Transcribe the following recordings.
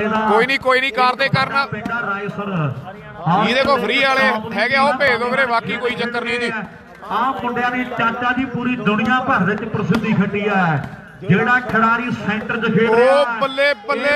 कोई नहीं करते करना देखो फ्री वाले है भेज दो वीरे बाकी कोई चक्कर नहीं जी मुंडिया ने चाचा जी पूरी दुनिया भर विच प्रसिद्धि खट्टी है जेड़ा खिडारी सेंटर च खेड रहा बल्ले बल्ले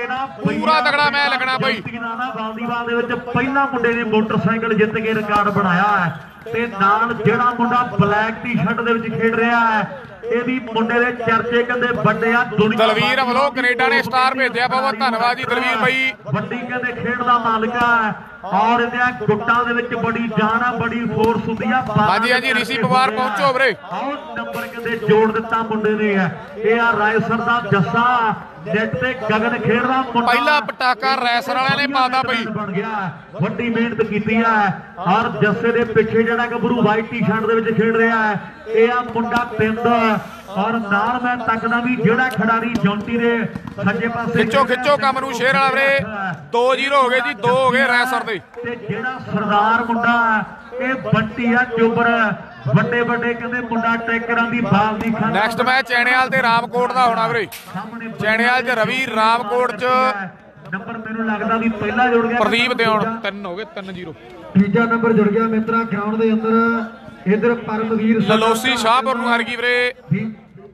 पूरा तगड़ा मैच लगना भाई वालीबाल दे विच पहला मुंडे ने मोटरसाइकिल जित के रिकॉर्ड बनाया है ते नाल जेड़ा मुंडा ब्लैक टी शर्ट दे विच खेड रहा है ये भी मुंडे दे चर्चे कहंदे बड़े आ दुनिया दलवीर ਵੱਲੋਂ कनेडा ने स्टार भेजा बहुत धन्यवाद जी दलवीर भाई ਵੱਡੀ कहंदे खेड दा मालिक है और इहदे गुट्टां दे विच बड़ी जान है बड़ी फोर्स हुंदी आ हां जी ऋषि पवार पहुंचो वीरे और नंबर कहंदे जोड़ दिता मुंडे ने है ये आ रायसर दा जस्सा नेट पे गगन खेडदा पहला पटाका रैसर वाले ने पाता भाई बन गया ਵੱਡੀ ਮਿਹਨਤ ਕੀਤੀ है और जस्से दे पिछे जेड़ा गबरू वाइट टी शर्ट दे विच खेड रहा है ये आ मुंडा पिंड और नाल मैं तकदा भी जेड़ा खिडारी जौंटी दे सज्जे पासे खिच्चो काम नूं शेर वाला वीरे 2-0 हो गए जी 2 हो गए रैसर दे ते जेड़ा सरदार मुंडा ये बंटी आ चोबर ਵੱਡੇ ਕਹਿੰਦੇ ਮੁੰਡਾ ਟੈਕਰਾਂ ਦੀ ਬਾਲ ਦੀ ਖਾਂ ਨੈਕਸਟ ਮੈਚ ਚੈਣੇਵਾਲ ਤੇ ਰਾਮਕੋਟ ਦਾ ਹੋਣਾ ਵੀਰੇ ਚੈਣੇਵਾਲ ਤੇ ਰਵੀ ਰਾਮਕੋਟ ਚ ਨੰਬਰ ਮੈਨੂੰ ਲੱਗਦਾ ਵੀ ਪਹਿਲਾ ਜੁੜ ਗਿਆ ਪ੍ਰਦੀਪ ਦਿਉਣ 3 ਹੋ ਗਏ 3-0 ਤੀਜਾ ਨੰਬਰ ਜੁੜ ਗਿਆ ਮਿੱਤਰਾ ਗਰਾਊਂਡ ਦੇ ਅੰਦਰ ਇਧਰ ਪਰਮਵੀਰ ਲਲੋਸੀ ਸ਼ਾਹਪੁਰ ਨੂੰ ਹਾਰ ਗਈ ਵੀਰੇ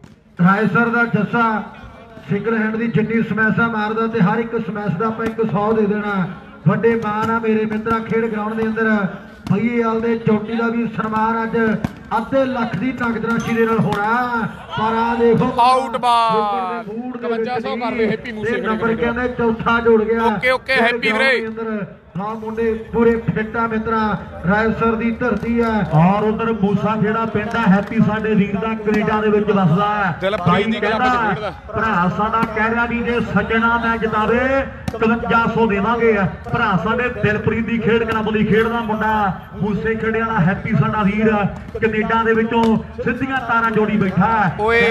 ਰਾਏਸਰ ਦਾ ਜੱਸਾ ਸਿੰਗਲ ਹੈਂਡ ਦੀ ਜਿੰਨੀ ਸਮੈਸ਼ਾ ਮਾਰਦਾ ਤੇ ਹਰ ਇੱਕ ਸਮੈਸ਼ ਦਾ ਆਪਾਂ 100 ਦੇ ਦੇਣਾ ਵੱਡੇ ਮਾਨ ਆ ਮੇਰੇ ਮਿੱਤਰਾ ਖੇਡ ਗਰਾਊਂਡ ਦੇ ਅੰਦਰ ਭਈਏਵਾਲ ਦੇ ਚੋਟੀ ਦਾ ਵੀ ਸਨਮਾਨ ਅੱਜ ਅੱਧੇ ਲੱਖ ਦੀ ਨਗਦ ਰਾਸ਼ੀ ਦੇ ਨਾਲ ਹੋਣਾ ਪਰ ਆ ਦੇਖੋ ਆਊਟ ਬਾਲ 5500 ਕਰ ਲਏ ਹੈਪੀ ਮੂਸੇ ਨੰਬਰ ਕਹਿੰਦੇ ਚੌਥਾ ਜੁੜ ਗਿਆ ਓਕੇ ਹੈਪੀ ਵੀਰੇ हाँ मुंडे पूरे फिटा मित्रा रायसर दी धरती है और उधर मूसा जेड़ा पिंड है हैप्पी साडे वीर दा कनेडा दे विच वसदा है भाई कहंदा भरा साडा कह रहा नी जे सज्जना मैच जितावे 5500 देवांगे भरा साडे दिलप्रीत दी खेड क्लब दी खेडदा मुंडा मूसे खेड़े वाला हैप्पी साडा वीर कनेडा दे विचों सिद्धियां तारां जोड़ी बैठा ओए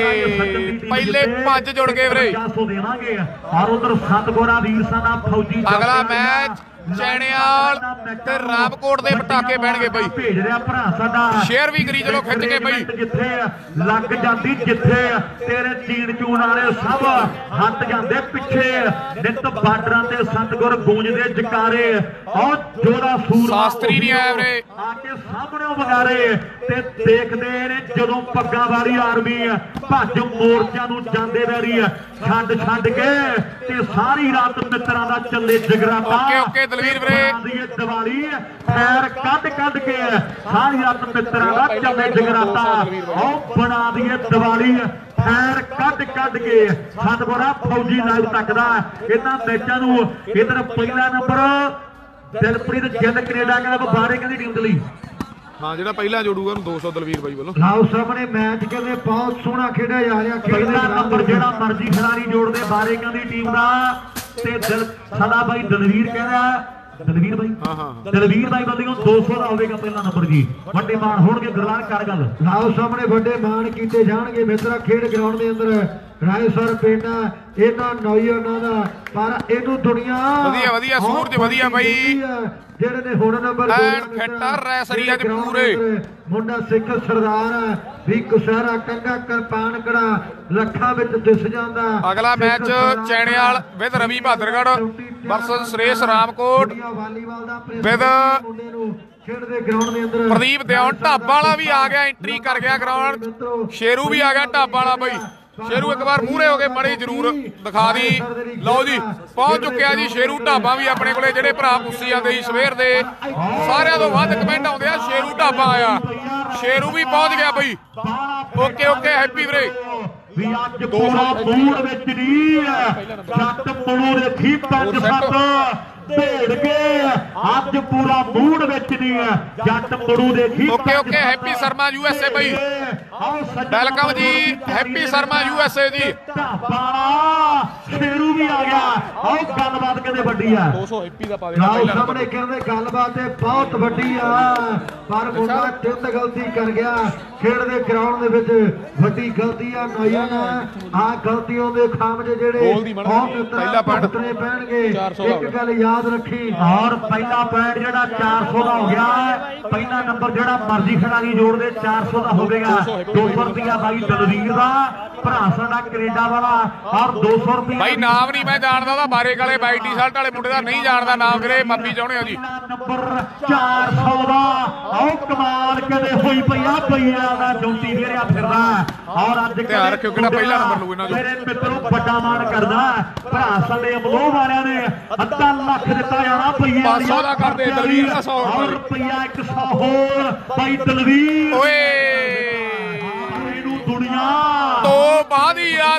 पहले 5 जुड़ गए वीरे 5500 देवांगे और उधर सतगोरा वीर साडा फौजी अगला मैच चैणेवाल ते रामकोट दे पटाके पैणगे बई भेज रहा भरा साडा शेयर भी करी चलो खिच के बई जिथे लग जाती जिथे तेरे चीन चून वाले सब हट जाते पिछे नित बार्डरां ते सतगुर गूंजदे जकारे और जोड़ा सूर शास्त्री नहीं आया वीरे आके सामने वगारे ते देखदे ने जदों पग्गां वाली आर्मी भज मोर्चा नूं जांदे वैरी छड्ड के ते सारी रात मित्रां दा चले जगराता ओके दलवीर वीरे दिवाली खैर कद के सारी रात मित्रां दा चले जगराता आओ बना दिए दिवाली खैर कद के सतगुरा फौजी लाइव तकदा इन्हां मैचां नूं इधर पहला नंबर दिलप्रीत जिंद कनेडा कहंदा बारे कहंदी टीम दे लई हाँ जेड़ा पहला जोड़ूगा 200 दलवीर भाई बोलो लाओ सामने मैच कहते बहुत सोहना खेड़ा जा रहा पहला नंबर जेड़ा मर्जी खिलाड़ी जोड़दे बारे कहंदी टीम दा ते दिल सदा भाई दलवीर कहंदा दलवीर भाई हां दलवीर भाई बंदियों 200 दा होवेगा पहला नंबर जी ਵੱਡੇ ਮਾਨ ਹੋਣਗੇ ਗੁਰਲਾਲ ਕਰ ਗੱਲ ਲਾਓ ਸਾਹਮਣੇ ਵੱਡੇ ਮਾਨ ਕੀਤੇ ਜਾਣਗੇ ਮਿੱਤਰਾ ਖੇਡ ਗਰਾਊਂਡ ਦੇ ਅੰਦਰ ਰਾਏਸਰ ਪਿੰਡ ਇਹਨਾਂ ਨੌਜਵਾਨਾਂ ਦਾ ਪਰ ਇਹਨੂੰ ਦੁਨੀਆ ਵਧੀਆ ਸੂਰਜ ਵਧੀਆ ਬਾਈ ਜਿਹੜੇ ਨੇ ਹੁਣ ਨੰਬਰ ਖੱਟਾ ਰੈਸਰੀ ਅੱਜ ਪੂਰੇ ਮੁੰਡਾ ਸਿੱਖ ਸਰਦਾਰ ਵੀ ਕੁਸਹਿਰਾ ਕੰਗਾ ਕਿਰਪਾਨ ਕੜਾ ਲੱਖਾਂ ਵਿੱਚ ਦਿਸ ਜਾਂਦਾ ਅਗਲਾ match Chainewal with Ravi Bahadurgarh versus Suresh Ramkot volleyball ਦਾ ਵਿਦ ਮੁੰਡੇ ਨੂੰ ਖੇਡਦੇ ਗਰਾਊਂਡ ਦੇ ਅੰਦਰ ਪ੍ਰਦੀਪ ਦਿਉਣ ਢਾਬਾ ਵਾਲਾ ਵੀ ਆ ਗਿਆ ਐਂਟਰੀ ਕਰ ਗਿਆ ਗਰਾਊਂਡ ਸ਼ੇਰੂ ਵੀ ਆ ਗਿਆ ਢਾਬਾ ਵਾਲਾ ਬਾਈ शेरू एक बार मूहरे हो गए मड़ी जरूर दिखा दी लो जी पहुंच चुके जी शेरू ढाबा भी अपने को जेडे भरा पुसी आते ही सवेर दे सारे तो वध कमेंट आते शेरू ढाबा आया शेरू भी पहुंच गया बई ओके हैप्पी वीरे ਵੀ ਅੱਜ ਪੂਰਾ ਮੂਡ ਵਿੱਚ ਨਹੀਂ ਜੱਟ ਪੁਣੂ ਦੇਖੀ 5-7 ਭੇੜ ਕੇ ਅੱਜ ਪੂਰਾ ਮੂਡ ਵਿੱਚ ਨਹੀਂ ਜੱਟ ਪੁਣੂ ਦੇਖੀ ओके हैप्पी शर्मा यूएसए भाई वेलकम जी हैप्पी शर्मा यूएसए जी शेरू भी आ गया और गलबात कहते ਵੱਡੀ ਆ 200 हैप्पी ਦਾ ਪਾ ਦੇਣਾ ਪਹਿਲਾ ਸਾਹਮਣੇ ਕਹਿੰਦੇ ਗੱਲਬਾਤ ਇਹ ਬਹੁਤ ਵੱਡੀ ਆ ਪਰ ਮੁੰਡਾ ਤਿੰਨ ਗਲਤੀ ਕਰ ਗਿਆ ਖੇਡ ਦੇ ਗਰਾਊਂਡ ਦੇ ਵਿੱਚ ਵੱਡੀ ਗਲਤੀ ਆ ਨੌਜਵਾਨ ਆ ਗਲਤੀਆਂ ਦੇ ਖਾਮਜੇ ਜਿਹੜੇ ਪਹਿਲਾ ਪੁਆਇੰਟ ਪੈਣਗੇ ਇੱਕ ਗੱਲ ਯਾਦ ਰੱਖੀ ਔਰ ਪਹਿਲਾ ਪੁਆਇੰਟ ਜਿਹੜਾ 400 ਦਾ ਹੋ ਗਿਆ ਪਹਿਲਾ ਨੰਬਰ ਜਿਹੜਾ ਮਰਜ਼ੀ ਖਿਡਾਰੀ ਜੋੜਦੇ 400 ਦਾ ਹੋਵੇਗਾ 200 ਰੁਪਿਆ ਬਾਈ ਦਲਵੀਰ ਦਾ ਭਰਾ ਸਾਡਾ ਕੈਨੇਡਾ ਵਾਲਾ ਔਰ 200 ਰੁਪਏ ਬਾਈ ਨਾਮ ਨਹੀਂ ਮੈਂ ਜਾਣਦਾ ਉਹਦਾ ਬਾਰੇ ਕਾਲੇ ਬਾਈ ਟੀ-ਸ਼ਰਟ ਵਾਲੇ ਮੁੰਡੇ ਦਾ ਨਹੀਂ ਜਾਣਦਾ ਨਾਮ ਵੀਰੇ ਮਾਫੀ ਚਾਹੁੰਦੇ ਆ ਜੀ ਨੰਬਰ 400 ਦਾ ਆਓ ਕਮਾਲ ਕਦੇ ਹੋਈ ਪਈਆ ਦਾ ਜੋਤੀ ਵੀਰਿਆ ਫਿਰਦਾ ਔਰ ਅੱਜ ਧਿਆਨ ਰੱਖਿਓ ਕਿਹੜਾ ਪਹਿਲਾ ਨੰਬਰ ਲੂ ਇਹਨਾਂ ਦਾ ਮੇਰੇ ਮਿੱਤਰੋ ਵੱਡਾ ਮਾਣ ਕਰਦਾ ਭਰਾ ਸਾਡੇ ਅਮਲੋਹ ਵਾਲਿਆਂ ਨੇ ਅੱਧਾ ਲੱਖ ਦਿੱਤਾ ਜਾਣਾ ਪਈਆ 500 ਦਾ ਕਰਦੇ ਦਲਵੀਰ ਦਾ 100 ਰੁਪਈਆ 100 ਹੋਰ ਬਾਈ ਦਲਵੀਰ ਓਏ ਇਹਨੂੰ ਦੁਨੀਆ ਤੋ ਬਾਂਦੀਆ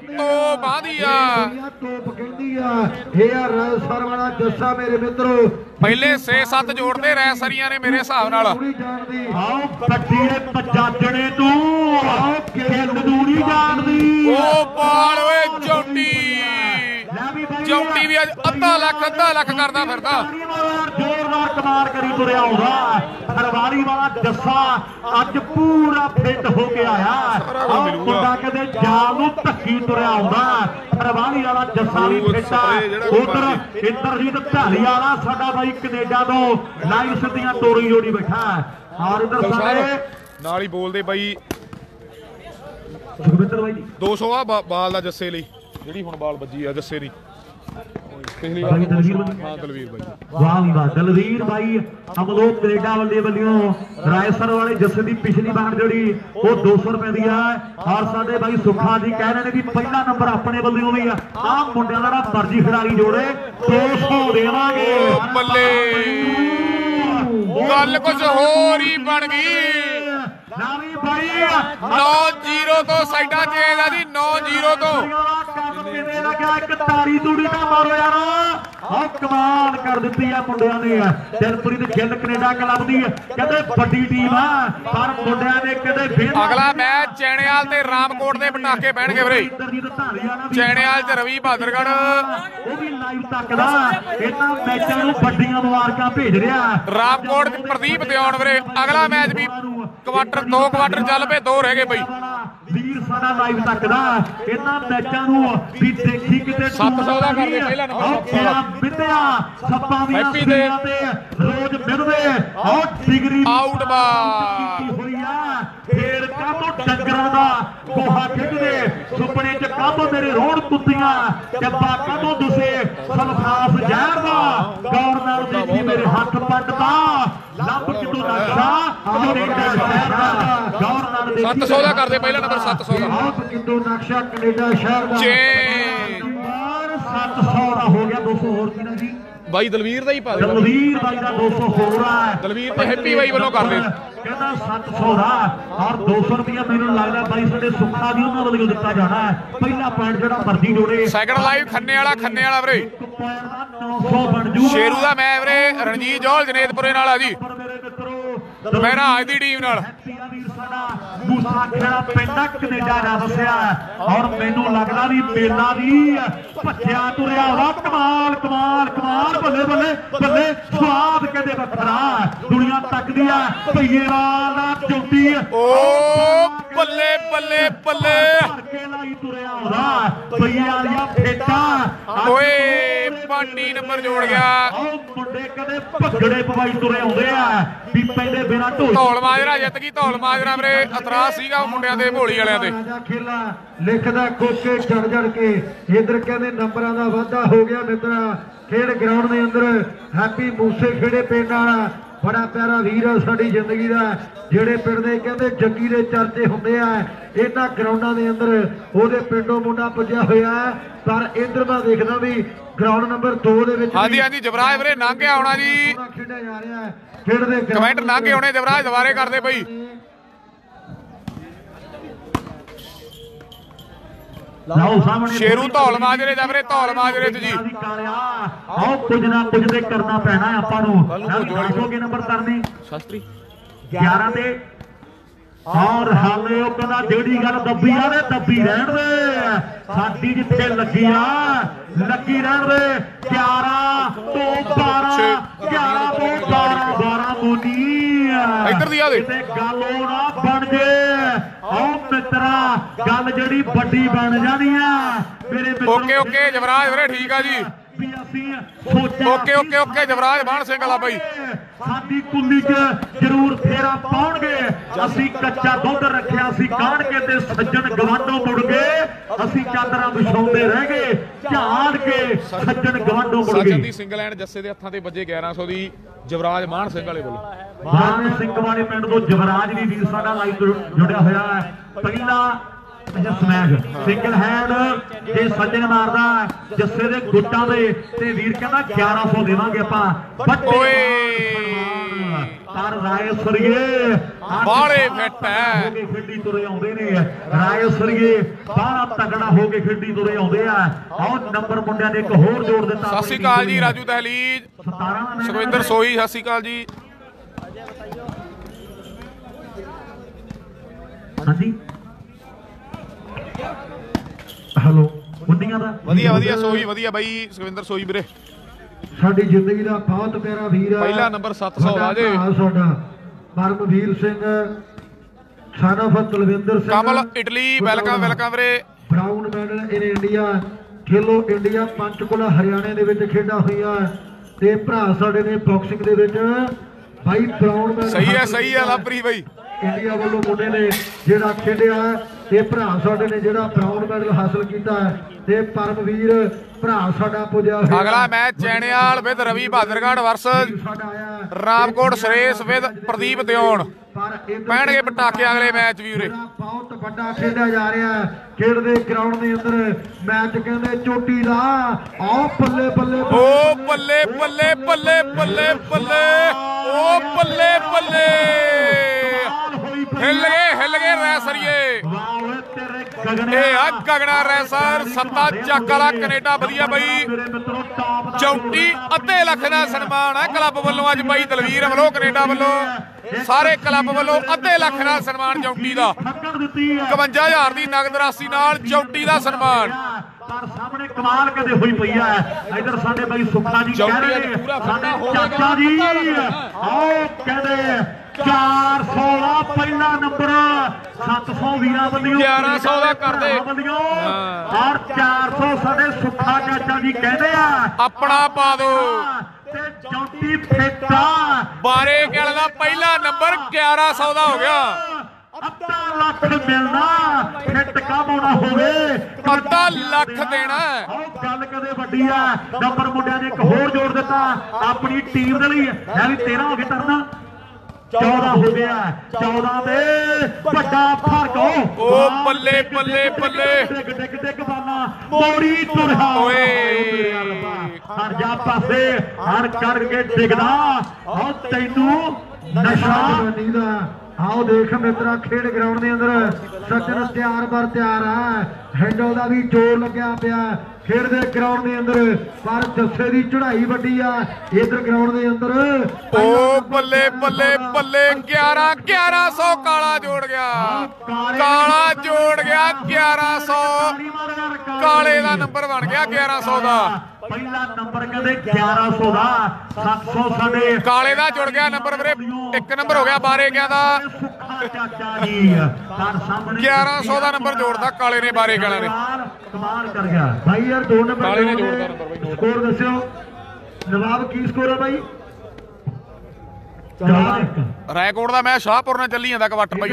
ਤੋਪ ਕਹਿੰਦੀ ਆ ਇਹ ਆ ਰੈਸਰ ਵਾਲਾ ਜੱਸਾ ਮੇਰੇ ਮਿੱਤਰੋ ਪਹਿਲੇ 6-7 ਜੋੜਦੇ ਰੈਸਰੀਆਂ ਨੇ ਮੇਰੇ ਹਿਸਾਬ ਨਾਲ ਆਓ ਕੱਟੀ ਦੇ ਪਜਾਜਣੇ ਤੂੰ ਆਓ ਖੇਡ ਦੂਰੀ ਜਾਣਦੀ ਉਹ ਬਾਲ ਓਏ ਚੌਂਟੀ ਵੀ ਅੱਜ ਅੱਧਾ ਲੱਖ ਕਰਦਾ ਫਿਰਦਾ ਜ਼ੋਰਦਾਰ ਕਮਾਲ ਕਰੀ ਤੁਰਿਆ ਆਉਂਦਾ ਹਰਵਾਰੀ ਵਾਲਾ ਜੱਸਾ ਅੱਜ ਪੂਰਾ ਫਿੱਟ ਹੋ ਕੇ ਆਇਆ ਮੁੰਡਾ ਕਦੇ ਜਾਲ ਨੂੰ ਧੱਕੀ ਤੁਰਿਆ ਆਉਂਦਾ ਹਰਵਾਰੀ ਵਾਲਾ ਜੱਸਾ ਵੀ ਫਿੱਟ ਆ ਉਧਰ ਇੰਦਰਜੀਤ ਢਾਲੀ ਵਾਲਾ ਸਾਡਾ ਬਾਈ ਕੈਨੇਡਾ ਤੋਂ ਲਾਈਵ ਸਿੱਧੀਆਂ ਤੋਰੀ ਜੋੜੀ ਬੈਠਾ ਔਰ ਇਧਰ ਸਾਰੇ ਨਾਲ ਹੀ ਬੋਲਦੇ ਬਾਈ ਸੁਖਵਿੰਦਰ ਬਾਈ 200 ਆ ਬਾਲ ਦਾ ਜੱਸੇ ਲਈ ਜਿਹੜੀ ਹੁਣ ਬਾਲ ਵੱਜੀ ਆ ਜੱਸੇ ਦੀ ਪਿਛਲੀ ਵਾਰ ਹਾਂ ਦਲਵੀਰ ਬਾਈ ਵਾਹ ਵੀ ਵਾਹ ਦਲਵੀਰ ਬਾਈ ਅਮਲੋਹ ਕੈਨੇਡਾ ਵੱਲੋਂ ਰਾਏਸਰ ਵਾਲੇ ਜੱਸੇ ਦੀ ਪਿਛਲੀ ਵਾਰ ਜਿਹੜੀ ਉਹ 200 ਰੁਪਏ ਦੀ ਆ ਔਰ ਸਾਡੇ ਬਾਈ ਸੁਖਾ ਜੀ ਕਹਿ ਰਹੇ ਨੇ ਵੀ ਪਹਿਲਾ ਨੰਬਰ ਆਪਣੇ ਵੱਲੋਂ ਵੀ ਆ ਆਹ ਮੁੰਡਿਆਂ ਦਾ ਮਰਜ਼ੀ ਖਿਡਾਰੀ ਜੋੜੇ 200 ਦੇਵਾਂਗੇ ਬੱਲੇ ਗੱਲ ਕੁਝ ਹੋਰ ਹੀ ਬਣ ਗਈ ਨਾਵੀ ਬਾਈ 9-0 ਤੋਂ ਸਾਈਡਾਂ ਚੇਂਜ ਆ ਜੀ 9-0 ਤੋਂ ਕਿਵੇਂ ਲੱਗਿਆ ਇੱਕ ਤਾੜੀ ਤੂੜੀ ਦਾ ਮਾਰੋ ਯਾਰ ਆਹ ਕਮਾਲ ਕਰ ਦਿੱਤੀ ਆ ਮੁੰਡਿਆਂ ਨੇ ਦਿਲਪੁਰੀ ਦੇ ਗਿੱਲ ਕੈਨੇਡਾ ਕਲੱਬ ਦੀ ਕਹਿੰਦੇ ਵੱਡੀ ਟੀਮ ਆ ਪਰ ਮੁੰਡਿਆਂ ਨੇ ਕਦੇ ਅਗਲਾ ਮੈਚ ਚੈਣੇਵਾਲ ਤੇ ਰਾਮਕੋਟ ਦੇ ਪਟਾਕੇ ਬਹਿਣਗੇ ਵੀਰੇ ਚੈਣੇਵਾਲ ਤੇ ਰਵੀ ਬਹਾਦਰਗੜ੍ਹ ਉਹ ਵੀ ਲਾਈਵ ਤੱਕਦਾ ਇਹਨਾਂ ਮੈਚਾਂ ਨੂੰ ਵੱਡੀਆਂ ਮੁਬਾਰਕਾਂ ਭੇਜ ਰਿਹਾ ਰਾਮਕੋਟ ਤੇ ਪ੍ਰਦੀਪ ਦਿਉਣ ਵੀਰੇ ਅਗਲਾ ਮੈਚ ਵੀ ਦੋ ਕੁਆਟਰ ਚੱਲ ਪਏ 2 ਰਹਿ ਗਏ ਬਈ ਵੀਰ ਸਾਡਾ ਲਾਈਵ ਤੱਕਦਾ ਇਹਨਾਂ ਮੈਚਾਂ ਨੂੰ ਵੀ ਦੇਖੀ ਕਿਤੇ 700 ਦਾ ਕਰਦੇ ਪਹਿਲਾ ਨੰਬਰ ਵਿਦਿਆ ਸੱਪਾਂ ਦੀਆਂ ਸੀਆਂ ਤੇ ਰੋਜ਼ ਮਿਲਦੇ ਆਹ ਡਿਗਰੀ ਆਊਟ ਬਾਲ ਹੋਈ ਆ ਫੇਰ ਕਾਹਤੋਂ ਡੰਗਰਾਂ ਦਾ ਗੋਹਾ ਖਿੱਚਦੇ ਸੁਪਨੇ ਚ ਕਾਹਤੋਂ ਮੇਰੇ ਰੋਣ ਕੁੱਤੀਆਂ ਚੱਬਾ ਕਾਹਤੋਂ ਦੁਸੇ ਸਲਫਾਸ ਜ਼ਹਿਰ ਦਾ ਗੌਰ ਨਾਲ ਦੇਖੀ ਮੇਰੇ ਹੱਥ ਪੱਟਦਾ ਲੱਭ ਕਿਤੋਂ ਨਕਸ਼ਾ ਕੈਨੇਡਾ ਸ਼ਹਿਰ ਦਾ ਗੌਰ ਨਾਲ ਦੇਖੀ 700 ਦਾ ਕਰਦੇ ਪਹਿਲਾ ਨੰਬਰ 700 ਦਾ ਲੱਭ ਕਿਤੋਂ ਨਕਸ਼ਾ ਕੈਨੇਡਾ ਸ਼ਹਿਰ ਦਾ 700 ਦਾ ਹੋ ਗਿਆ 200 ਹੋਰ ਕਿਹਨਾਂ ਜੀ ਬਾਈ ਦਲਵੀਰ ਦਾ ਹੀ ਪਾ ਦੇ ਦਲਵੀਰ ਬਾਈ ਦਾ 200 ਹੋਰ ਆ ਦਲਵੀਰ ਤੇ ਹੈਪੀ ਬਾਈ ਵੱਲੋਂ ਕਰਦੇ ਕਹਿੰਦਾ 700 ਦਾ ਔਰ 200 ਰੁਪਇਆ ਮੈਨੂੰ ਲੱਗਦਾ ਬਾਈ ਸਾਡੇ ਸੁੱਖਾ ਵੀ ਉਹਨਾਂ ਵੱਲੋਂ ਦਿੱਤਾ ਜਾਣਾ ਪਹਿਲਾ ਪੁਆਇੰਟ ਜਿਹੜਾ ਮਰਜ਼ੀ ਜੋੜੇ ਸੈਕਿੰਡ ਲਾਈਵ ਖੰਨੇ ਵਾਲਾ ਵੀਰੇ 900 ਬਣ ਜੂ ਸ਼ੇਰੂ ਦਾ ਮੈਚ ਵੀਰੇ ਰਣਜੀਤ ਜੋਹਲ ਜਨੇਤਪੁਰੇ ਨਾਲ ਆ ਜੀ ਮੇਰਾ ਅੱਜ ਦੀ ਟੀਮ ਨਾਲ ਮੂਸਾ ਖੇੜਾ ਪਿੰਡਾ ਕੈਨੇਡਾ ਦਾ ਵਸਿਆ ਔਰ ਮੈਨੂੰ ਲੱਗਦਾ ਵੀ ਮੇਲਾ ਵੀ ਭੱਜਿਆ ਤੁਰਿਆ ਵਾ ਕਮਾਲ ਬੱਲੇ ਸਵਾਦ ਕਹਿੰਦੇ ਵੱਖਰਾ ਦੁਨੀਆ ਤੱਕਦੀ ਆ ਭਈਏਵਾਲ ਦਾ ਚੌਂਟੀ ਓ ਬੱਲੇ ਕੇ ਲਾਈ ਤੁਰਿਆ ਵਾ ਭਈਏ ਵਾਲੀਆਂ ਫੇਟਾਂ ਓਏ ਪਾਂਡੀ ਨੰਬਰ ਜੋੜ ਗਿਆ ਮੁੰਡੇ ਕਦੇ ਭੱਗੜੇ ਪਵਾਈ ਤੁਰੇ ਆਉਂਦੇ ਆ ਵੀ ਪਹਿਲੇ ਬਿਨਾ ਧੌਲ ਮਾਜਰਾ ਜਿੱਤ ਗਈ ਧੌਲ ਮਾਜਰਾ ਵੀਰੇ ਇਤਰਾਜ਼ ਸੀਗਾ ਮੁੰਡਿਆਂ ਦੇ ਭੋਲੀ ਵਾਲਿਆਂ ਦੇ ਖੇਲਾ ਲਿਖਦਾ ਕੋਕੇ ਜੜ ਕੇ ਇਧਰ ਕਹਿੰਦੇ ਨੰਬਰਾਂ ਦਾ ਵਾਧਾ ਹੋ ਗਿਆ ਮਿੱਤਰਾ ਖੇਡ ਗਰਾਊਂਡ ਦੇ ਅੰਦਰ ਹੈਪੀ ਮੂਸੇ ਖੇੜੇ ਪਿੰਡ ਵਾਲਾ ਬੜਾ ਪਿਆਰਾ ਵੀਰ ਆ ਸਾਡੀ ਜ਼ਿੰਦਗੀ ਦਾ ਜਿਹੜੇ ਪਿੰਡ ਦੇ ਕਹਿੰਦੇ ਜੱਗੀ ਦੇ ਚਰਚੇ ਹੁੰਦੇ ਆ ਇਹਨਾਂ ਗਰਾਊਂਡਾਂ ਦੇ ਅੰਦਰ ਉਹਦੇ ਪਿੰਡੋਂ ਮੁੰਡਾ ਪੁੱਜਿਆ ਹੋਇਆ ਪਰ ਇਧਰ ਮੈਂ ਦੇਖਦਾ ਵੀ ਗਰਾਊਂਡ ਨੰਬਰ 2 ਦੇ ਵਿੱਚ ਹਾਂਜੀ ਜਵਰਾਜ ਵੀਰੇ ਲੰਘ ਆਉਣਾ ਜੀ ਖੇਡਿਆ ਜਾ ਰਿਹਾ ਖੇਡਦੇ ਕਮੈਂਟ ਲੰਘ ਆਉਣੇ ਜਵਰਾਜ ਦੁਬਾਰੇ ਕਰਦੇ ਬਈ ਲਾਓ ਸਾਹਮਣੇ ਸ਼ੇਰੂ ਧੌਲ ਮਾਜਰੇ ਦਾ ਵੀਰੇ ਧੌਲ ਮਾਜਰੇ ਤੇ ਜੀ ਆਓ ਕੁਝ ਨਾ ਕੁਝ ਤੇ ਕਰਨਾ ਪੈਣਾ ਆਪਾਂ ਨੂੰ ਦੱਸੋਗੇ ਨੰਬਰ ਕਰਨੀ ਸ਼ਾਸਤਰੀ 11 ਤੇ ਔਰ ਹਾਲੇ ਉਹ ਕਹਿੰਦਾ ਜਿਹੜੀ ਗੱਲ ਦੱਬੀ ਆ ਤੇ ਦੱਬੀ ਰਹਿਣ ਦੇ ਸਾਡੀ ਜਿੱਥੇ ਲੱਗੀ ਰਹਿਣ ਦੇ 11 ਤੋਂ 12 11 ਤੋਂ 12 ਮੋਨੀ ਇੱਧਰ ਦੀ ਆ ਦੇ ਤੇ ਗੱਲ ਉਹ ਨਾ ਬਣ ਜੇ ਆਓ ਮਿੱਤਰਾ ਗੱਲ ਜਿਹੜੀ ਵੱਡੀ ਬਣ ਜਾਣੀ ਆ ਮੇਰੇ ਮਿੱਤਰੋ ਓਕੇ ਜਵਰਾਜ ਵੀਰੇ ਠੀਕ ਆ ਜੀ ਵੀ ਅਸੀਂ ਸੋਚਿਆ ਓਕੇ ਜਵਰਾਜ ਮਾਨ ਸਿੰਘ ਵਾਲਾ ਬਾਈ ਸਾਡੀ ਕੁੱਲੀ 'ਚ ਜ਼ਰੂਰ ਫੇਰਾ ਪਾਉਣਗੇ। ਅਸੀਂ ਕੱਚਾ ਦੁੱਧ ਰੱਖਿਆ ਸੀ ਕਾੜ ਕੇ ਤੇ ਸੱਜਣ ਗਵਾਂਢੋਂ ਮੁੜ ਗਏ। ਅਸੀਂ ਚਾਦਰਾਂ ਵਿਛਾਉਂਦੇ ਰਹਿ ਗਏ ਝਾੜ ਕੇ ਸੱਜਣ ਗਵਾਂਢੋਂ ਮੁੜ ਗਏ। ਸੱਜਣ ਦੀ ਸਿੰਗਲ ਹੈਂਡ ਜੱਸੇ ਦੇ ਹੱਥਾਂ ਤੇ ਵੱਜੇ 1100 ਦੀ ਜਵਰਾਜ ਮਾਨ ਸਿੰਘ ਵਾਲੇ ਵੱਲੋਂ। ਮਾਨ ਸਿੰਘ ਵਾਲੇ ਪਿੰਡ ਤੋਂ ਜਵਰਾਜ ਵੀ ਵੀਰ ਸਾਡਾ ਲਾਈਵ ਜੁੜਿਆ ਹੋਇਆ ਹੈ। ਪਹਿਲਾ ਸਮੈਕ ਸਿੰਗਲ ਹੈਂਡ ਜੇ ਸੱਜਣ ਮਾਰਦਾ ਜੱਸੇ ਦੇ ਗੁੱਟਾਂ ਦੇ ਤੇ ਵੀਰ ਕਹਿੰਦਾ 1100 ਦੇਵਾਂਗੇ ਆਪਾਂ। ਪਰ ਰਾਏ ਸਰੀਏ ਬਾਲੇ ਫਿੱਟ ਹੈ ਖੇਡੀ ਤੁਰੇ ਆਉਂਦੇ ਨੇ। ਰਾਏ ਸਰੀਏ ਬਾਹਲਾ ਤਗੜਾ ਹੋ ਕੇ ਖੇਡੀ ਤੁਰੇ ਆਉਂਦੇ ਆ। ਆਹ ਨੰਬਰ ਮੁੰਡਿਆਂ ਨੇ ਇੱਕ ਹੋਰ ਜੋੜ ਦਿੱਤਾ। ਸਤਿ ਸ਼੍ਰੀ ਅਕਾਲ ਜੀ ਰਾਜੂ ਦਹਲੀਜ, 17 ਸੁਖਵਿੰਦਰ ਸੋਹੀ, ਸਤਿ ਸ਼੍ਰੀ ਅਕਾਲ ਜੀ। ਹਾਂਜੀ ਹੈਲੋ ਮੁੰਡੀਆਂ ਦਾ ਵਧੀਆ ਸੋਹੀ ਵਧੀਆ ਬਾਈ ਸੁਖਵਿੰਦਰ ਸੋਹੀ ਵੀਰੇ। ਸਾਡੀ ਜ਼ਿੰਦਗੀ ਦਾ ਬਹੁਤ ਪਿਆਰਾ ਵੀਰ ਹੈ। ਪਹਿਲਾ ਨੰਬਰ 700 ਆ ਜੇ ਸਾਡਾ ਪਰਮਵੀਰ ਸਿੰਘ ਸਾਡਾ ਤਲਵਿੰਦਰ ਸਿੰਘ ਕਮਲ ਇਟਲੀ ਵੈਲਕਮ ਵੀਰੇ। Brown medal in India Khelo India Panchkula ਹਰਿਆਣੇ ਦੇ ਵਿੱਚ ਖੇਡਾਂ ਹੋਈਆਂ ਤੇ ਭਰਾ ਸਾਡੇ ਨੇ ਬਾਕਸਿੰਗ ਦੇ ਵਿੱਚ ਬਾਈ ਬ੍ਰਾਊਨ ਮੈਡਲ ਸਹੀ ਹੈ ਲਾਪਰੀ ਬਾਈ ਇੰਡੀਆ ਵੱਲੋਂ ਮੁੰਡੇ ਨੇ ਜਿਹੜਾ ਖੇਡਿਆ ਤੇ ਭਰਾ ਸਾਡੇ ਨੇ ਜਿਹੜਾ ਬ੍ਰਾਊਨ ਮੈਡਲ ਹਾਸਲ ਕੀਤਾ ਤੇ ਪਰਮਵੀਰ ਭਰਾ ਸਾਡਾ ਪੁੱਜਿਆ। ਅਗਲਾ match Chainewal with Ravi Bahadurgarh versus Ramkot Suresh with Pradeep ਦਿਓਣ ਪੈਣਗੇ ਪਟਾਕੇ ਅਗਲੇ ਮੈਚ ਵੀ ਉਰੇ। ਬਹੁਤ ਵੱਡਾ ਖੇਡਿਆ ਜਾ ਰਿਹਾ ਖੇਡਦੇ ਗਰਾਊਂਡ ਦੇ ਅੰਦਰ ਮੈਚ ਕਹਿੰਦੇ ਚੋਟੀ ਦਾ। ਆਓ ਬੱਲੇ ਬੱਲੇ ਓ ਬੱਲੇ ਬੱਲੇ ਬੱਲੇ ਬੱਲੇ ਬੱਲੇ ਓ ਬੱਲੇ ਬੱਲੇ ਹਿੱਲ ਗਏ ਰੈਸਰੀਏ। ਇਹ ਆ ਗਗੜਾ ਰੈਸਰ ਸੱਤਾ ਚੱਕ ਵਾਲਾ ਕੈਨੇਡਾ ਵਧੀਆ ਬਾਈ। ਚੌਟੀ ਅੱਧੇ ਲੱਖ ਦਾ ਸਨਮਾਨ ਹੈ ਕਲੱਬ ਵੱਲੋਂ ਅੱਜ ਬਾਈ ਦਲਵੀਰ ਵੱਲੋਂ ਕੈਨੇਡਾ ਵੱਲੋਂ ਸਾਰੇ ਕਲੱਬ ਵੱਲੋਂ ਅੱਧੇ ਲੱਖ ਦਾ ਸਨਮਾਨ ਚੌਟੀ ਦਾ। 51000 ਦੀ ਨਗਦ ਰਾਸ਼ੀ ਨਾਲ ਚੌਟੀ ਦਾ ਸਨਮਾਨ। ਪਰ ਸਾਹਮਣੇ ਕਮਾਲ ਕਦੇ ਹੋਈ ਪਈ ਆ। ਇਧਰ ਸਾਡੇ ਬਾਈ ਸੁੱਖਾ ਜੀ ਕਹਿੰਦੇ ਨੇ ਸਾਡੇ ਚਾਚਾ ਜੀ ਆਓ ਕਹਿੰਦੇ 400 ਦਾ ਪਹਿਲਾ ਨੰਬਰ 700 ਵੀਰਾਂ ਵੱਲੋਂ 1100 ਦਾ ਕਰਦੇ ਔਰ 400 ਸਾਡੇ ਸੁੱਖਾ ਚਾਚਾ ਜੀ ਕਹਿੰਦੇ ਆ ਆਪਣਾ ਪਾ ਦੋ ਤੇ ਚੌਟੀ ਫੇਟਾ ਬਾਰੇ ਗੱਲ ਦਾ ਪਹਿਲਾ ਨੰਬਰ 1100 ਦਾ ਹੋ ਗਿਆ। ਅੱਧਾ ਲੱਖ ਮਿਲਣਾ ਫਿੱਟ ਕਾਮਣਾ ਹੋਵੇ ਅੱਧਾ ਲੱਖ ਦੇਣਾ। ਗੱਲ ਕਦੇ ਵੱਡੀ ਆ। ਨੰਬਰ ਮੁੰਡਿਆਂ ਨੇ ਇੱਕ ਹੋਰ ਜੋੜ ਦਿੱਤਾ ਆਪਣੀ ਟੀਮ ਦੇ ਲਈ। ਇਹ ਵੀ 13 ਹੋ ਗਏ ਤਰਨਾ 14 ਹੋ ਗਿਆ। 14 ਦੇ ਵੱਡਾ ਫਰਕ ਓ ਬੱਲੇ ਬੱਲੇ ਬੱਲੇ ਡਿੱਗ ਬਾਲਾ ਮੋੜੀ ਤੁਰਿਆ ਓਏ ਹਰ ਜਾ ਪਾਸੇ ਹਰ ਕਰਕੇ ਡਿੱਗਦਾ। ਆਹ ਤੈਨੂੰ ਨਸ਼ਾ ਨਹੀਂ ਦਾ। ਆਓ ਦੇਖ ਮਿੱਤਰਾ ਖੇਡ ਗਰਾਊਂਡ ਦੇ ਅੰਦਰ ਸੱਜਣ ਤਿਆਰ ਆ। ਹੈਂਡਲ ਦਾ ਵੀ ਜ਼ੋਰ ਲੱਗਿਆ ਪਿਆ ਖੇਡਦੇ ਗਰਾਊਂਡ ਦੇ ਅੰਦਰ। ਪਰ ਜੱਸੇ ਦੀ ਚੜ੍ਹਾਈ ਵੱਡੀ ਆ ਇਧਰ ਗਰਾਊਂਡ ਦੇ ਅੰਦਰ। ਓ ਬੱਲੇ ਬੱਲੇ ਬੱਲੇ 1100 ਕਾਲਾ ਜੋੜ ਗਿਆ। ਕਾਲਾ ਜੋੜ ਗਿਆ 1100 ਕਾਲੇ ਦਾ ਨੰਬਰ ਬਣ ਗਿਆ 1100 ਦਾ। ਪਹਿਲਾ ਨੰਬਰ ਕਹਿੰਦੇ 1100 ਦਾ 700 ਸਾਡੇ ਕਾਲੇ ਦਾ ਜੁੜ ਗਿਆ ਨੰਬਰ ਵੀਰੇ। ਇੱਕ ਨੰਬਰ ਹੋ ਗਿਆ ਬਾਰੇ ਗਿਆ ਦਾ। ਚਾਚਾ ਜੀ ਪਰ ਸਾਹਮਣੇ 1100 ਦਾ ਨੰਬਰ ਜੋੜਦਾ ਕਾਲੇ ਨੇ ਬਾਰੇ ਗਾਲਾਂ ਨੇ। ਕਮਾਲ ਕਰ ਗਿਆ ਭਾਈ ਯਾਰ 2 ਨੰਬਰ ਕਾਲੇ ਨੇ ਜੋੜਦਾ ਨੰਬਰ ਬਾਈ। ਸਕੋਰ ਦੱਸਿਓ ਨਵਾਬ ਕੀ ਸਕੋਰ ਹੈ ਬਾਈ? ਰਾਏਕੋਟ ਦਾ ਮੈਚ ਸ਼ਾਹਪੁਰ ਨਾਲ ਚੱਲੀ ਜਾਂਦਾ ਕਵਾਟਰ ਬਾਈ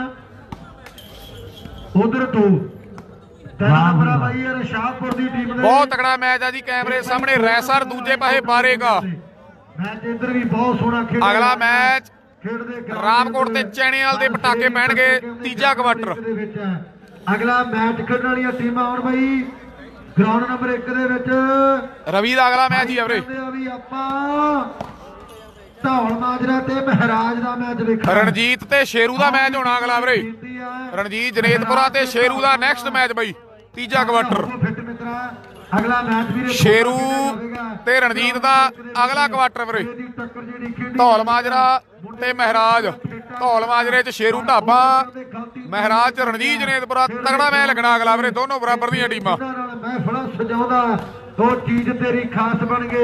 ਉਧਰ 2 ਨੰਬਰ ਬਾਈ ਯਾਰ ਸ਼ਾਹਪੁਰ ਦੀ ਟੀਮ ਦੇ। ਬਹੁਤ ਤਕੜਾ ਮੈਚ ਆ ਜੀ ਕੈਮਰੇ ਸਾਹਮਣੇ ਰੈਸਰ ਦੂਜੇ ਪਾਸੇ ਬਾਰੇਗਾ। ਮੈਚ ਇੱਧਰ ਵੀ ਬਹੁਤ ਸੋਹਣਾ ਖੇਡਿਆ। ਅਗਲਾ ਮੈਚ ਰਾਮਕੋਟ ਤੇ ਚੈਣੇਵਾਲ ਦੇ ਪਟਾਕੇ ਪੈਣਗੇ ਤੀਜਾ ਕੁਆਟਰ। ਅਗਲਾ ਮੈਚ ਖੇਡਣ ਵਾਲੀਆਂ ਟੀਮਾਂ ਆਉਣ ਬਾਈ ਗਰਾਊਂਡ ਨੰਬਰ 1 ਦੇ ਵਿੱਚ ਰਵੀ ਦਾ ਅਗਲਾ ਮੈਚ ਹੀ ਆ ਵੀਰੇ। ਵੀ ਆਪਾਂ ਧੌਲ ਮਾਜਰਾ ਤੇ ਮਹਾਰਾਜ ਦਾ ਮੈਚ ਵੇਖਾਂ। ਰਣਜੀਤ ਤੇ ਸ਼ੇਰੂ ਦਾ ਮੈਚ ਹੋਣਾ ਅਗਲਾ ਵੀਰੇ। ਰਣਜੀਤ ਜਨੇਤਪੁਰਾ ਤੇ ਸ਼ੇਰੂ ਦਾ ਨੈਕਸਟ ਮੈਚ ਬਾਈ ਤੀਜਾ ਕੁਆਟਰ। ਅਗਲਾ ਮੈਚ ਵੀਰੇ ਸ਼ੇਰੂ ਤੇ ਰਣਜੀਤ ਦਾ ਅਗਲਾ ਕੁਆਟਰ ਵੀਰੇ। ਧੌਲ ਮਾਜਰਾ ਤੇ ਮਹਾਰਾਜ। ਧੌਲ ਮਾਜਰੇ ਚ ਸ਼ੇਰੂ ਢਾਬਾ ਮਹਾਰਾਜ ਚ ਰਣਜੀਤ ਜਨੇਤਪੁਰਾ ਤਗੜਾ ਮੈਚ ਲੱਗਣਾ ਅਗਲਾ ਵੀਰੇ। ਦੋਨੋਂ ਬਰਾਬਰ ਦੀਆਂ ਟੀਮਾਂ। ਮਹਿਫਲਾਂ ਸਜਾਉਂਦਾ ਉਹ ਚੀਜ਼ ਤੇਰੀ ਖਾਸ ਬਣ ਗਏ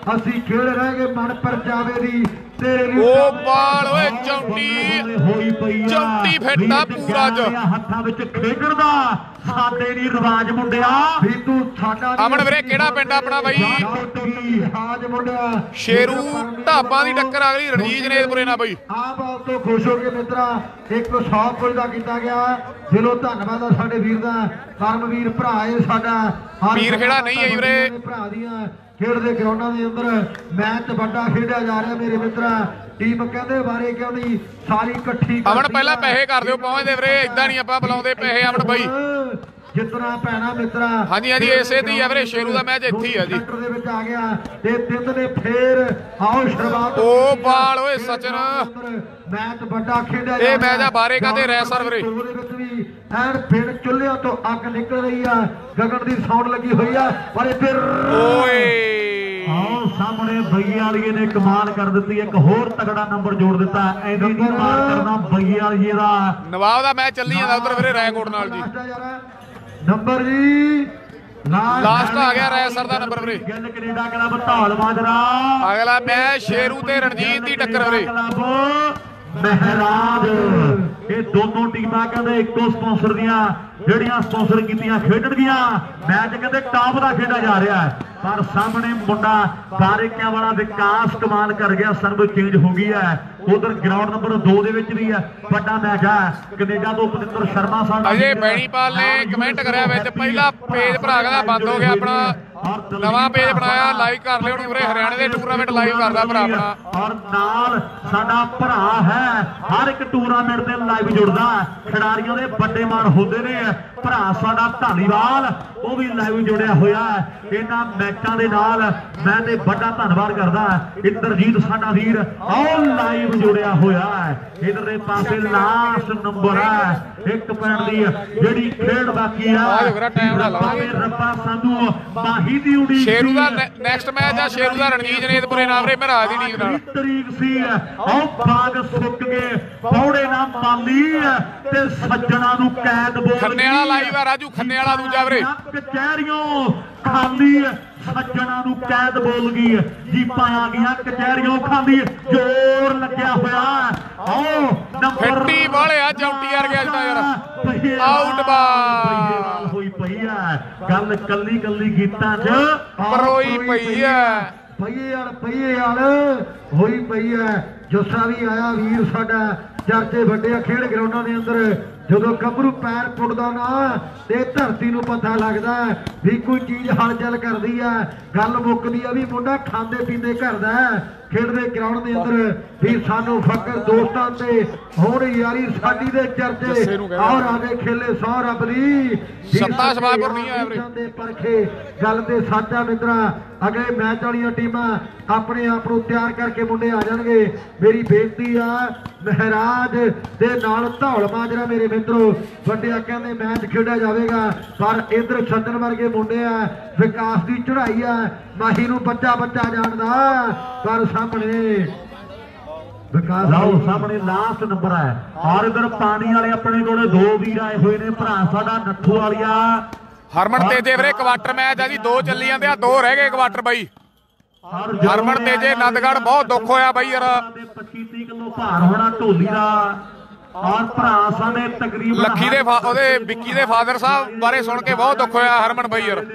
ਅਸੀਂ ਖੇਡ ਰਹਿ ਗਏ ਮਨ ਪਰਚਾਵੇ ਦੀ ਤੇਰੇ ਉਹ ਬਾਲ ਓਏ ਚੌਂਟੀ ਹੋਈ ਪਈ ਆ ਚੌਂਟੀ ਫਿੱਟਾ ਪੂਰਾ ਜ ਹੱਥਾਂ ਵਿੱਚ ਖੇਡਣ ਦਾ ਸਾਡੇ ਨਹੀਂ ਰਿਵਾਜ ਮੁੰਡਿਆ ਵੀ ਤੂੰ ਸਾਡਾ ਅਮਨ ਵੀਰੇ ਕਿਹੜਾ ਪਿੰਡ ਆਪਣਾ ਬਾਈ ਰਿਵਾਜ ਮੁੰਡਿਆ ਸ਼ੇਰੂ ਢਾਬਾਂ ਦੀ ਟੱਕਰ ਆ ਗਈ ਰਣਜੀਤ ਜਨੇਤਪੁਰੇ ਨਾਲ ਬਾਈ ਆਹ ਬਾਲ ਤੋਂ ਖੁਸ਼ ਹੋ ਕੇ ਮਿੱਤਰਾ 100 ਕੁਝ ਦਾ ਕੀਤਾ ਗਿਆ ਦਿਲੋਂ ਧੰਨਵਾਦ ਆ ਸਾਡੇ ਵੀਰ ਦਾ ਕਰਮਵੀਰ ਭਰਾ ਏ ਸਾਡਾ ਵੀਰ ਖੇੜਾ ਨਹੀਂ ਹੈ ਵੀਰੇ ਭਰਾ ਦੀਆਂ ਖੇਡ ਦੇ ਗਰਾਊਂਡਾਂ ਦੇ ਅੰਦਰ ਮੈਚ ਵੱਡਾ ਖੇਡਿਆ ਜਾ ਰਿਹਾ ਮੇਰੇ ਮਿੱਤਰਾ ਟੀਮ ਕਹਿੰਦੇ ਬਾਰੇ ਕਿਉਂ ਨਹੀਂ ਸਾਰੀ ਇਕੱਠੀ ਅਮਨ ਪਹਿਲਾਂ ਪੈਸੇ ਕਰ ਦਿਓ ਪਹੁੰਚਦੇ ਵੀਰੇ ਇਦਾਂ ਨਹੀਂ ਆਪਾਂ ਬੁਲਾਉਂਦੇ ਪੈਸੇ ਅਮਨ ਬਾਈ ਜਿੱਤਣਾ ਪੈਣਾ ਮਿੱਤਰਾ ਹਾਂਜੀ ਹਾਂਜੀ ਇਸੇ ਦੀ ਆ ਵੀਰੇ ਸ਼ੇਰੂ ਦਾ ਮੈਚ ਇੱਥੇ ਹੀ ਆ ਜੀ ਦੇ ਵਿੱਚ ਆ ਗਿਆ ਤੇ ਤਿੰਨ ਨੇ ਫੇਰ ਆਓ ਸ਼ੁਰੂਆਤ ਉਹ ਬਾਲ ਓਏ ਸਚਨ ਮੈਚ ਵੱਡਾ ਖੇਡਿਆ ਇਹ ਮੈਚ ਆ ਬਾਰੇਕਾ ਤੇ ਰੈਸਰ ਵੀਰੇ ਉਹਦੇ ਵਿੱਚ ਵੀ ਐਨ ਪਿੰਡ ਚੁੱਲ੍ਹਿਆਂ ਤੋਂ ਅੱਗ ਨਿਕਲ ਰਹੀ ਆ ਗਗਨ ਦੀ ਸਾਊਂਡ ਲੱਗੀ ਹੋਈ ਆ ਪਰ ਫਿਰ ਓਏ ਆਓ ਸਾਹਮਣੇ ਬਈਏ ਵਾਲੀਏ ਨੇ ਕਮਾਲ ਕਰ ਦਿੱਤੀ ਇੱਕ ਹੋਰ ਤਗੜਾ ਨੰਬਰ ਜੋੜ ਦਿੱਤਾ ਐਨੀ ਨਹੀਂ ਮਾਰ ਕਰਨਾ ਬਈਏ ਵਾਲੀਏ ਦਾ ਨਵਾਬ ਦਾ ਮੈਚ ਚੱਲੀ ਜਾਂਦਾ ਉਧਰ ਵੀਰੇ ਰਾਏਕੋਟ ਨਾਲ ਜੀ ਨੰਬਰ ਜੀ ਲਾਸਟ ਆ ਗਿਆ ਰੈਸਰ ਦਾ ਨੰਬਰ ਵੀਰੇ ਗੱਲ ਕੈਨੇਡਾ ਕਲੱਬ ਧੌਲ ਮਾਜਰਾ ਅਗਲਾ ਮੈਚ ਸ਼ੇਰੂ ਤੇ ਰਣਜੀਤ ਦੀ ਟੱਕਰ ਵੀਰੇ ਮਹਿਰਾਜ ਇਹ ਦੋਨੋਂ ਟੀਮਾਂ ਕਹਿੰਦੇ ਇੱਕੋ ਸਪਾਂਸਰ ਦੀਆਂ ਜਿਹੜੀਆਂ ਸਪਾਂਸਰ ਕੀਤੀਆਂ ਖੇਡਣਗੀਆਂ ਮੈਚ ਕਹਿੰਦੇ ਟਾਪ ਦਾ ਖੇਡਿਆ ਜਾ ਰਿਹਾ ਹੈ ਪਰ ਸਾਹਮਣੇ ਮੁੰਡਾ ਬਾਰੇਕਿਆਂ ਵਾਲਾ ਵਿਕਾਸ ਕਮਾਲ ਕਰ ਗਿਆ ਸਰਵ ਚੇਂਜ ਹੋ ਗਈ ਹੈ ਉਧਰ ਗਰਾਊਂਡ ਨੰਬਰ 2 ਦੇ ਵਿੱਚ ਵੀ ਹੈ ਵੱਡਾ ਮੈਚ ਹੈ ਕੈਨੇਡਾ ਤੋਂ ਪਨਿੰਦਰ ਸ਼ਰਮਾ ਸਾਡਾ ਅਜੇ ਬੈਣੀਪਾਲ ਨੇ ਕਮੈਂਟ ਕਰਿਆ ਵਿੱਚ ਪਹਿਲਾ ਪੇਜ ਭਰਾ ਕਹਿੰਦਾ ਬੰਦ ਹੋ ਗਿਆ ਆਪਣਾ ਨਵਾਂ ਪੇਜ ਬਣਾਇਆ ਲਾਈਕ ਕਰ ਲਿਓ ਨੀ ਵੀਰੇ ਹਰਿਆਣੇ ਦੇ ਟੂਰਨਾਮੈਂਟ ਲਾਈਵ ਕਰਦਾ ਭਰਾ ਆਪਣਾ ਔਰ ਨਾਲ ਸਾਡਾ ਭਰਾ ਹੈ ਹਰ ਇੱਕ ਟੂਰਨਾਮੈਂਟ ਦੇ ਲਾਈਵ ਜੁੜਦਾ ਖਿਡਾਰੀਆਂ ਦੇ ਵੱਡੇ ਮਾਣ ਹੁੰਦੇ ਨੇ ਭਰਾ ਸਾਡਾ ਧਾਲੀਵਾਲ ਉਹ ਵੀ ਲਾਈਵ ਜੁੜਿਆ ਹੋਇਆ ਇਹਨਾਂ ਮੈਚਾਂ ਦੇ ਨਾਲ ਮੈਂ ਤੇ ਵੱਡਾ ਧੰਨਵਾਦ ਕਰਦਾ ਇੰਦਰਜੀਤ ਸਾਡਾ ਵੀਰ ਆਹ ਲਾਈਵ ਜੁੜਿਆ ਹੋਇਆ ਇਧਰਲੇ ਪਾਸੇ ਲਾਸਟ ਨੰਬਰ ਹੈ ਇੱਕ ਪਿੰਡ ਦੀ ਜਿਹੜੀ ਖੇਡ ਬਾਕੀ ਆ ਰੱਬਾ ਸਾਨੂੰ ਮਾਹੀ ਦੀ ਉਡੀਕ ਸ਼ੇਰੂ ਦਾ ਨੈਕਸਟ ਮੈਚ ਆ ਸ਼ੇਰੂ ਦਾ ਰਣਜੀਤ ਜਨੇਤਪੁਰੇ ਨਾਲ ਵੀਰੇ ਮੇਰਾ ਦੀ ਟੀਮ ਨਾਲ ਤਰੀਕ ਸੀ ਆਹ ਬਾਗ ਸੁੱਕ ਗਏ ਪੌੜੇ ਨਾ ਮਾਲੀ ਤੇ ਸੱਜਣਾ ਨੂੰ ਕੈਦ ਬੋਲ ਖੰਨੇ ਵਾਲਾ ਲਾਈਵ ਆ ਰਾਜੂ ਖੰਨੇ ਵਾਲਾ ਦੂਜਾ ਵੀਰੇ ਕਚਹਿਰੀਆਂ ਖਾਲੀ ਸੱਜਣਾ ਨੂੰ ਕੈਦ ਬੋਲ ਗਈ ਜੀਪਾਂ ਆ ਗਈਆਂ ਕਚਹਿਰੀਆਂ ਖਾਂਦੀ ਜ਼ੋਰ ਲੱਗਿਆ ਹੋਇਆ ਆਓ ਨੰਬਰ ਫਿੱਟੀ ਵਾਲਿਆ ਚੌਂਟੀ ਯਾਰ ਗਿਆ ਤਾਂ ਯਾਰ ਆਊਟ ਬਾਲ ਹੋਈ ਪਈ ਆ ਗੱਲ ਕੱਲੀ ਕੱਲੀ ਗੀਤਾਂ 'ਚ ਪਰੋਈ ਪਈ ਆ ਪਈਏ ਵਾਲ ਹੋਈ ਪਈ ਆ ਜੋਸਾ ਵੀ ਆਇਆ ਵੀਰ ਸਾਡਾ ਚਰਚੇ ਵੱਡੇ ਖੇਡ ਗਰਾਊਂਡਾਂ ਦੇ ਅੰਦਰ ਜਦੋਂ ਗੱਭਰੂ ਪੈਰ ਪੁੱਟਦਾ ਨਾ ਤੇ ਧਰਤੀ ਨੂੰ ਪਤਾ ਲੱਗਦਾ ਵੀ ਕੋਈ ਚੀਜ਼ ਹਲਚਲ ਕਰਦੀ ਆ ਗੱਲ ਮੁੱਕਦੀ ਆ ਵੀ ਮੁੰਡਾ ਖਾਂਦੇ ਪੀਂਦੇ ਘਰ ਦਾ ਖੇਡਦੇ ਗਰਾਊਂਡ ਦੇ ਅੰਦਰ ਵੀ ਸਾਨੂੰ ਫਕਰ ਦੋਸਤਾਂ ਤੇ ਹੁਣ ਯਾਰੀ ਸਾਡੀ ਦੇ ਚਰਚੇ ਔਰ ਆਵੇ ਖੇਲੇ ਸੌ ਰੱਬ ਦੀ ਸੱਤਾ ਸਵਾਪੁਰ ਨਹੀਂ ਆਇਆ ਵੀਰੇ ਪਰਖੇ ਗੱਲ ਤੇ ਸਾਡਾ ਮਿੱਤਰਾ ਅਗਲੇ ਮੈਚ ਵਾਲੀਆਂ ਟੀਮਾਂ ਆਪਣੇ ਆਪ ਨੂੰ ਤਿਆਰ ਕਰਕੇ ਮੁੰਡੇ ਆ ਜਾਣਗੇ ਮੇਰੀ ਬੇਨਤੀ ਆ ਮਹਿਰਾਜ ਦੇ ਨਾਲ ਧੌਲ ਮਾਜਰਾ ਮੇਰੇ ਮਿੱਤਰੋ ਵੱਡਿਆ ਕਹਿੰਦੇ ਮੈਚ ਖੇਡਿਆ ਜਾਵੇਗਾ ਪਰ ਇਧਰ ਛੱਡਣ ਵਰਗੇ ਮੁੰਡੇ ਆ ਵਿਕਾਸ ਦੀ ਚੜ੍ਹਾਈ ਆ ਮਾਹੀ ਨੂੰ ਬੱਚਾ ਜਾਣਦਾ ਪਰ ਸਾਹਮਣੇ ਵਿਕਾਸ ਲਾਓ ਸਾਹਮਣੇ ਲਾਸਟ ਨੰਬਰ ਹੈ ਔਰ ਇਧਰ ਪਾਣੀ ਵਾਲੇ ਆਪਣੇ ਕੋਲੇ ਦੋ ਵੀਰ ਆਏ ਹੋਏ ਨੇ ਭਰਾ ਸਾਡਾ ਨੱਥੂ ਵਾਲੀਆ ਹਰਮਨ ਤੇਜੇ ਵੀਰੇ ਕੁਆਟਰ ਮੈਚ ਆ ਜੀ 2 ਚੱਲੀ ਜਾਂਦੇ ਆ 2 ਰਹਿ ਗਏ ਕੁਆਟਰ ਬਾਈ ਹਰਮਨ ਤੇਜੇ ਆਨੰਦਗੜ੍ਹ ਬਹੁਤ ਦੁੱਖ ਹੋਇਆ ਬਾਈ ਯਾਰ 25-30 ਕਿਲੋ ਭਾਰ ਹੋਣਾ ਢੋਲੀ ਦਾ ਔਰ ਭਰਾ ਸਾਡੇ ਤਕਰੀਬਨ ਲੱਖੀ ਦੇ ਉਹਦੇ ਵਿੱਕੀ ਦੇ ਫਾਦਰ ਸਾਹਿਬ ਬਾਰੇ ਸੁਣ ਕੇ ਬਹੁਤ ਦੁੱਖ ਹੋਇਆ ਹਰਮਨ ਬਾਈ ਯਾਰ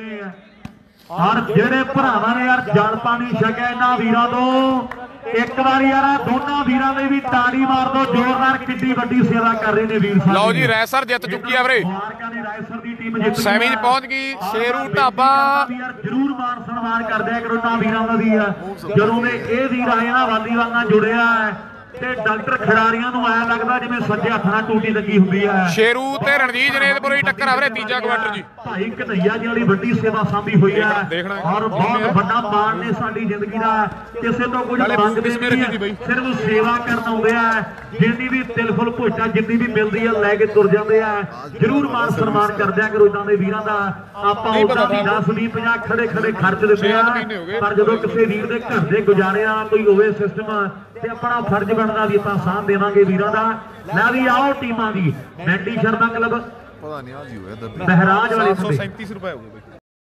ਔਰ ਜਿਹੜੇ ਭਰਾਵਾਂ ਨੇ ਯਾਰ ਜਲ ਪਾਣੀ ਛਕਿਆ ਇਹਨਾਂ ਵੀਰਾਂ ਤੋਂ ਇੱਕ ਵਾਰੀ ਯਾਰ ਦੋਨਾਂ ਵੀਰਾਂ ਦੇ ਵੀ ਤਾੜੀ ਮਾਰ ਦੋ ਜ਼ੋਰਦਾਰ ਕਿੱਡੀ ਵੱਡੀ ਸੇਵਾ ਕਰ ਰਹੇ ਨੇ ਵੀਰ ਸਾਹਿਬ ਲਓ ਜੀ ਰੈਸਰ ਜਿੱਤ ਚੁੱਕੀ ਆ ਵੀਰੇ ਰਾਇਸਰ ਦੀ ਟੀਮ ਜਿੱਤ ਸੈਮੀ 'ਚ ਪਹੁੰਚ ਗਈ ਸ਼ੇਰੂ ਢਾਬਾ ਯਾਰ ਜਰੂਰ ਮਾਨ ਸਨਮਾਨ ਕਰਦੇ ਕਰੋ ਇਹਨਾਂ ਵੀਰਾਂ ਦਾ ਵੀ ਆ ਜਦੋਂ ਦੇ ਇਹ ਵੀਰ ਆਏ ਨਾ ਵਾਲੀਵਾਲ ਨਾਲ ਜੁੜਿਆ ਤੇ ਡਾਕਟਰ ਖਿਡਾਰੀਆਂ ਨੂੰ ਐ ਲੱਗਦਾ ਜਿਵੇਂ ਸੱਜੇ ਹੱਥ ਨਾਲ ਟੂਟੀ ਲੱਗੀ ਹੁੰਦੀ ਹੈ ਸ਼ੇਰੂ ਤੇ ਰਣਜੀਤ ਜਨੇਤਪੁਰੇ ਦੀ ਟੱਕਰ ਆ ਵੀਰੇ ਤੀਜਾ ਕੁਆਟਰ ਜੀ ਭਾਈ ਕਨਈਆ ਜੀ ਵਾਲੀ ਵੱਡੀ ਸੇਵਾ ਸਾਂਭੀ ਹੋਈ ਹੈ ਔਰ ਬਹੁਤ ਵੱਡਾ ਮਾਣ ਨੇ ਸਾਡੀ ਜ਼ਿੰਦਗੀ ਦਾ ਕਿਸੇ ਤੋਂ ਕੁਝ ਮੰਗਦੇ ਨਹੀਂ ਸਿਰਫ ਸੇਵਾ ਕਰਨ ਆਉਂਦੇ ਆ ਜਿੰਨੀ ਵੀ ਤਿਲਫੁਲ ਭੋਟਾ ਜਿੰਨੀ ਵੀ ਮਿਲਦੀ ਆ ਲੈ ਕੇ ਤੁਰ ਜਾਂਦੇ ਆ ਜਰੂਰ ਮਾਨ ਸਨਮਾਨ ਕਰਦੇ ਆ ਕਰੋ ਇਦਾਂ ਦੇ ਵੀਰਾਂ ਦਾ ਆਪਾਂ ਉਦਾਂ ਵੀ 10-20-50 ਖੜੇ ਖਰਚ ਦਿੰਦੇ ਆ ਪਰ ਜਦੋਂ ਕਿਸੇ ਵੀਰ ਦੇ ਘਰ ਦੇ ਗੁਜ਼ਾਰੇ ਆ ਕੋਈ ਹੋਵੇ ਸਿਸਟਮ ਤੇ ਆਪਣਾ ਫਰਜ਼ ਬਣਦਾ ਵੀ ਆਪਾਂ ਸਾਥ ਦੇਵਾਂਗੇ ਵੀਰਾਂ ਦਾ ਲੈ ਵੀ ਆਓ ਟੀਮਾਂ ਦੀ ਮੈਂਡੀ ਸ਼ਰਮਾ ਕਲੱਬ ਪਤਾ ਨਹੀਂ ਆ ਜੀ ਹੋਇਆ ਮਹਿਰਾਜ ਵਾਲੇ 737 ਰੁਪਏ ਹੋ ਗਏ